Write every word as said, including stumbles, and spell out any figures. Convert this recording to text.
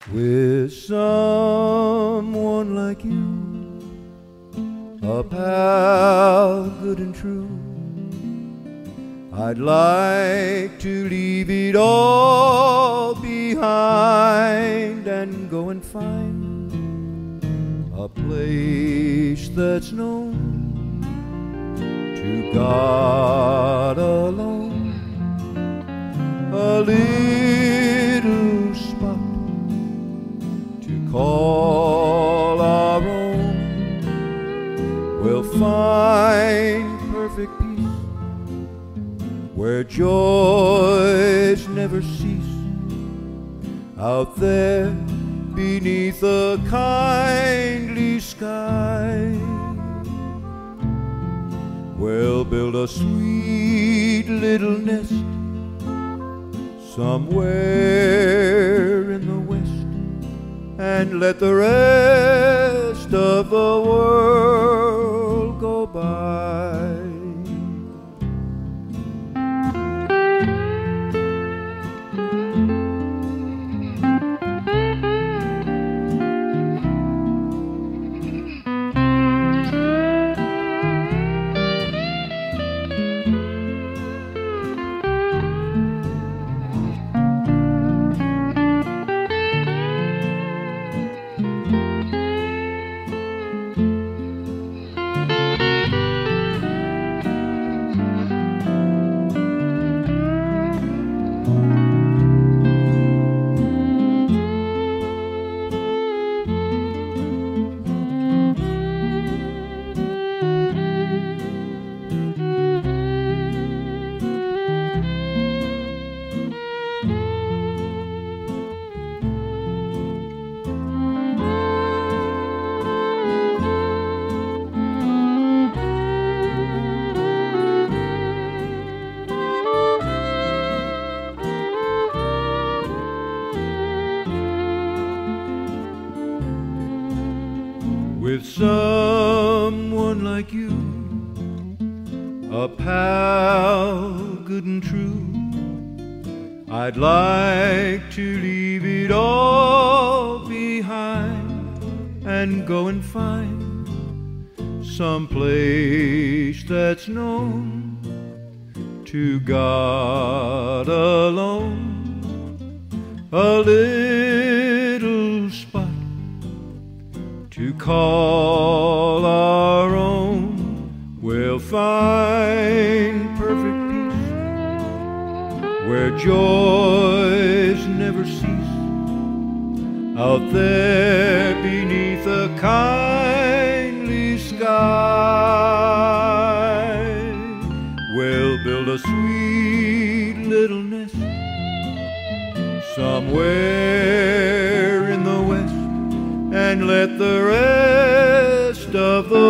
With someone like you, a pal good and true, I'd like to leave it all behind and go and find a place that's known to God alone, a little spot to call our own. We'll find perfect peace where joys never cease, out there beneath a kindly sky. We'll build a sweet little nest somewhere in the west and let the rest of the world go by. With someone like you, a pal good and true, I'd like to leave it all behind and go and find some place that's known to God alone, a little spot to call our own. We'll find perfect peace where joys never cease, out there beneath a kindly sky. We'll build a sweet little nest somewhere in the west and let the rest of the